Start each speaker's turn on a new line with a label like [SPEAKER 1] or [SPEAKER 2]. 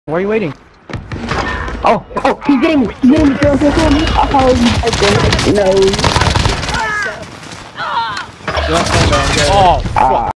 [SPEAKER 1] Why are you waiting?
[SPEAKER 2] Oh, he's getting me, kill me. Oh, no.
[SPEAKER 1] Oh, fuck.